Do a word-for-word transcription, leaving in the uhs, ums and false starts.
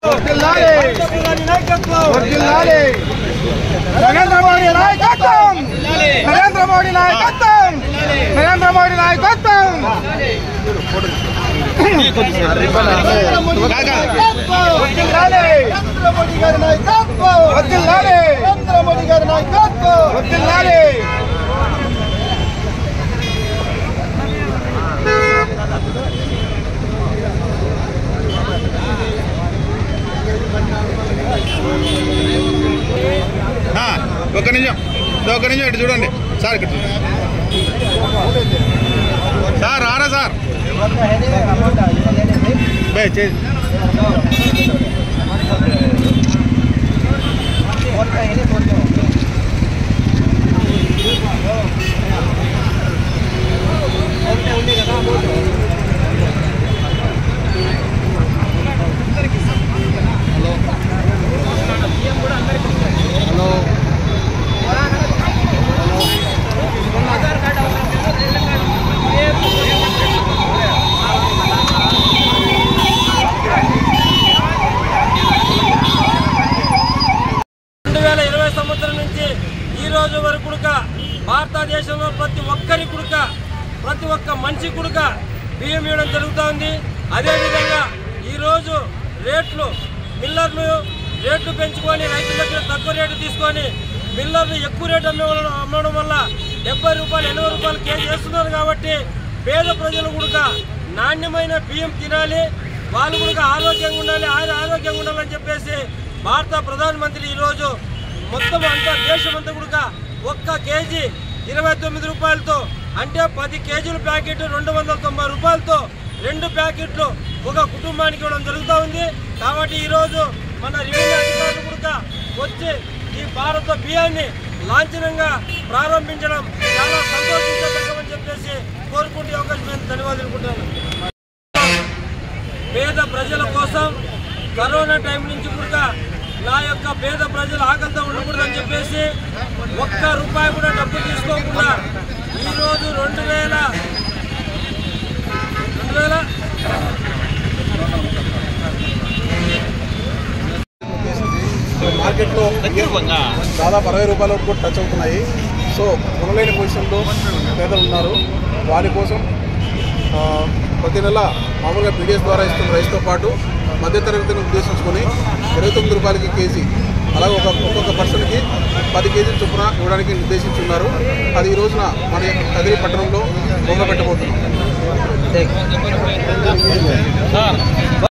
నరేంద్ర మోడీ నాయకత్వం నరేంద్ర మోడీ నాయకత్వం నరేంద్ర మోడీ నాయకత్వం నరేంద్ర మోడీ గారి నాయకత్వం నరేంద్ర మోడీ గారి నాయకత్వం ఒక్క నిమిషం ఒక్క నిమిషం ఇటు చూడండి సార్ ఇక్కడ సార్ రారా సార్ భారతదేశంలో ప్రతి ఒక్కరి కుడుక ప్రతి ఒక్క మనిషి కుడుక బియ్యం ఇవ్వడం జరుగుతోంది. అదేవిధంగా ఈరోజు రేట్లు మిల్లర్లు రేట్లు పెంచుకొని రైతుల దగ్గర తక్కువ రేటు తీసుకొని మిల్లర్లు ఎక్కువ రేటు అమ్మడం అమ్మడం వల్ల డెబ్బై రూపాయలు ఎనభై రూపాయలు కేజీ వేస్తున్నారు. కాబట్టి పేద ప్రజలు కూడా నాణ్యమైన బియ్యం తినాలి, వాళ్ళు కూడా ఆరోగ్యంగా ఉండాలి, ఆయన ఆరోగ్యంగా ఉండాలని చెప్పేసి భారత ప్రధానమంత్రి ఈరోజు మొత్తం అంతా దేశమంతా కూడా ఒక్క కేజీ ఇరవై తొమ్మిది రూపాయలతో అంటే పది కేజీల ప్యాకెట్ రెండు వందల తొంభై రూపాయలతో రెండు ప్యాకెట్లు ఒక కుటుంబానికి ఇవ్వడం జరుగుతూ ఉంది. కాబట్టి ఈరోజు మన రెవెన్యూ అధికారులు కూడా వచ్చి ఈ భారత బియ్యాన్ని లాంఛనంగా ప్రారంభించడం చాలా సంతోషించదగ్గమని చెప్పేసి కోరుకుంటే అవకాశం ధన్యవాదాలు అనుకుంటున్నాను. పేద ప్రజల కోసం కరోనా టైం నుంచి కూడా నా యొక్క పేద ప్రజలు ఆకలితో ఉండకూడదని చెప్పేసి ఒక్క రూపాయి కూడా డబ్బు తీసుకోకుండా ఈరోజు రెండు వేల రెండు వేల మార్కెట్లో దాదాపు అరవై రూపాయల వరకు కూడా టచ్ అవుతున్నాయి. సో కొనలేని పొజిషన్లో పేదలు ఉన్నారు. వారి కోసం ప్రతి నెల మామూలుగా పీడిఎస్ ద్వారా ఇస్తున్న రైస్తో పాటు మధ్యతరగతిని ఉద్దేశించుకొని ఇరవై తొమ్మిది రూపాయలకి కేజీ అలాగే ఒక ఒక్కొక్క పర్సన్కి పది కేజీల చొప్పున ఇవ్వడానికి నిర్దేశించున్నారు. అది ఈ రోజున మన యొక్క కదిరి పట్టణంలో మొదలుపెట్టబోతున్నాం.